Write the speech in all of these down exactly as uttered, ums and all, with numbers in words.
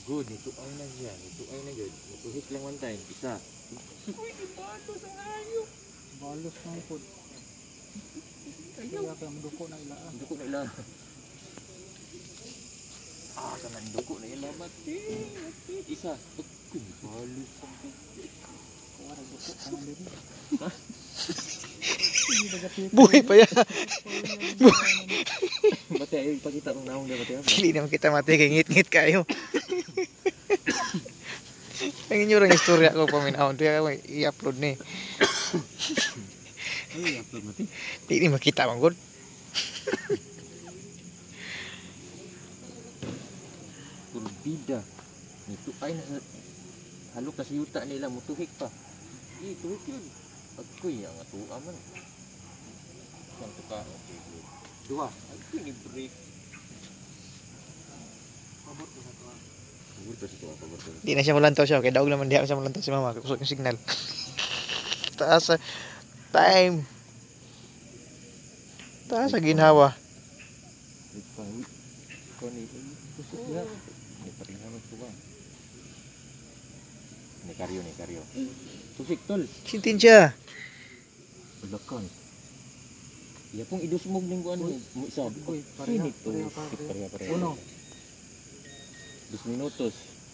Good, ito ay na siya. Ito ay na good. Ituhik lang one time. Isa. Uy, ibatos ang hayop. Balos ng pod. Kaya kaya duko na ilaan. Duko na ilan. Ah, kanang duko na ilan. Mati. Isa. Uy, balos. Kuwara duko ka na din. Ha? Buhay pa yan. Bati ay ipakita kong naong na bati. Pili naman kita mati kay ngit-ngit kayo. Ang inyo rin istorya ko paminahon. Kaya ako i-upload ni. Ay, upload mati. Di ni makita man gud. Kurbida. Ito ay nasa halok kasi yuta nila mutuhik pa. Ih, tuhik yun. Agoy ang atua man. Yang tuka. Okay, good. Dua. Agoy ni break. Pabot na to. Pabot pa siya. Pabot pa siya. Di na siya malantaw siya. Kaya daog naman diha siya malantaw si mama. Kusog yung signal. Taas sa time. Taas sa ginhawa. Ipawit. Kau ni. Kusog ya. Ni paringamat ko ba? Ni karyo, ni karyo. Tusik tol. Sintin siya. Bulakan. Iya pong idusmog ning kuan mo isa. Uy, pareha, Init to. pareha, pareha. Pareha, pareha. Uno. Dos minutos.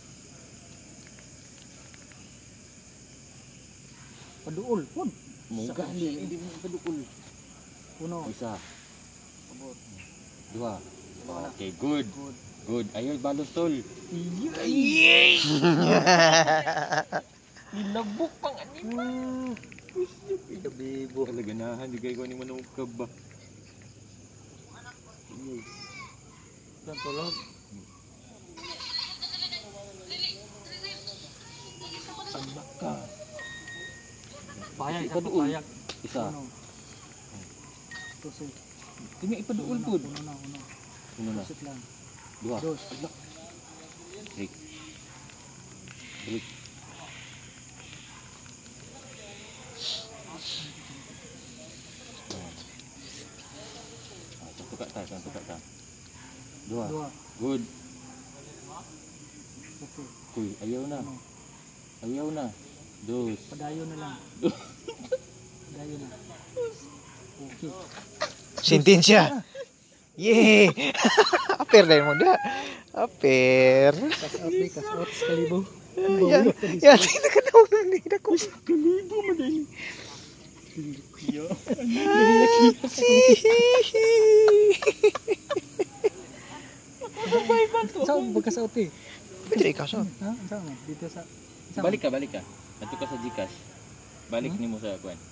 Paduol pod. Muga ni hindi mo padukol. Uno. Isa, Pabot. dua. Wala. Okay, good. Good. Good. Ayaw balos tol. Yay! Nilabok pang anima. Kabibo. Kalaganahan. Di kayo ni manong kaba. Dan tolong. Sambak ka. Payag, Ipaduol. payag. Isa. Uno. Tusik. Tingnan ipaduol po. Uno na, uno. Uno na. Tusik lang. Dua. Dos. Break. Break. Ah, satu kat tas, satu kat tas. Dua. Dua. Good. Okay. Kuy, ayaw na. Uno. Ayaw na. Dos. Padayo na lang. Padayo na. Okay. Sintin siya. Yay! Aper dahil mo da. Aper. Kas out ni, kas out sa kalibo. Yan. Yan. Nakadaw na nila ko. Kalibo mo din. Yo. Saan bagas out eh? Pwede ikaw so. Ha? Saan mo? Dito sa... Balik ka, balik ka. Ato ka sa Gcash. Balik Hmm? nimo sa kuan.